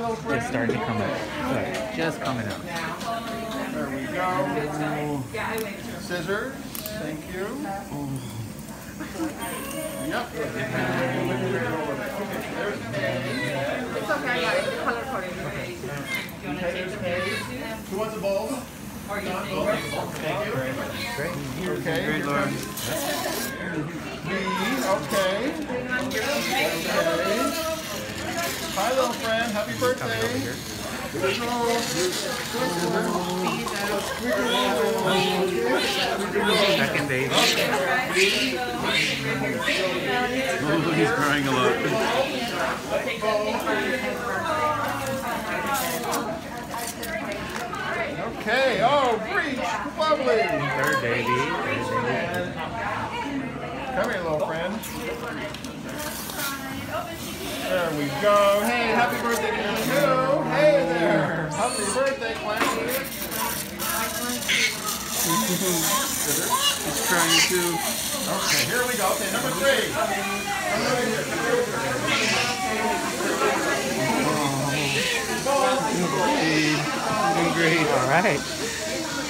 little friend. It's starting to come out. Look, just coming out. There we go. Scissors. Thank you. Yep. There's It's okay, I got it. The color coded. okay, there's Paige. Who wants a bowl? Thank you. Great. Okay. Great, Lauren. Okay. Hi, little friend. Happy birthday. Second baby. Oh, he's crying a lot. Okay. Oh, breach. Lovely. Third baby. Come here, little friend. There we go. Hey, happy birthday to you too. Hey there. Happy birthday, Clancy. He's crying too. Okay, here we go. Okay, number 3. Doing great. All right.